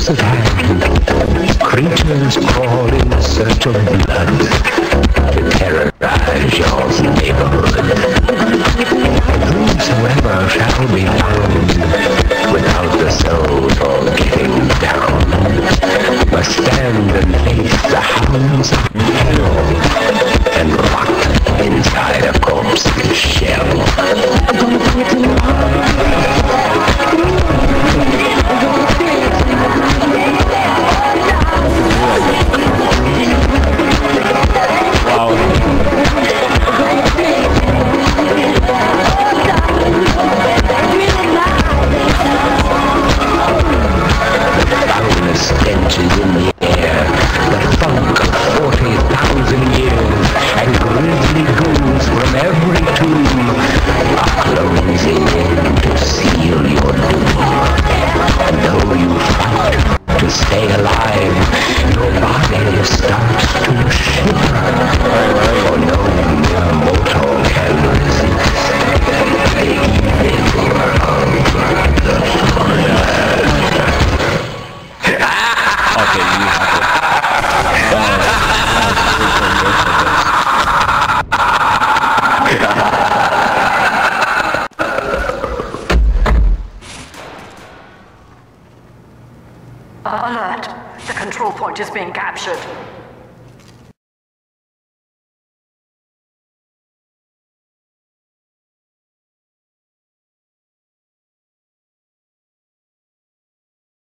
close at hand, creatures crawl in search of blood to terrorize your neighborhood. Whosoever shall be found without the soul for getting down must stand and face the hounds of hell and rot inside a corpse's shell. Stenches in the air, the funk of 40,000 years, and grisly ghouls from every tomb are closing in to seal your doom. And though you fight to stay alive, your body starts to shiver, for no mere mortal can resist the evil of the forest. Okay, you have it. Alert! The control point is being captured.